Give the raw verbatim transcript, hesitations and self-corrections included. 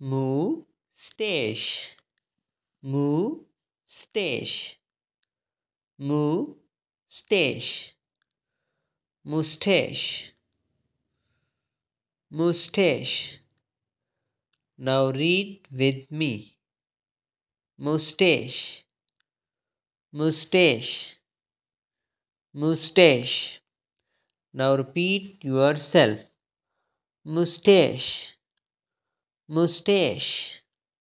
Moustache, moustache, moustache, moustache, moustache. Now read with me. Moustache, moustache, moustache. Now repeat yourself. Moustache, moustache.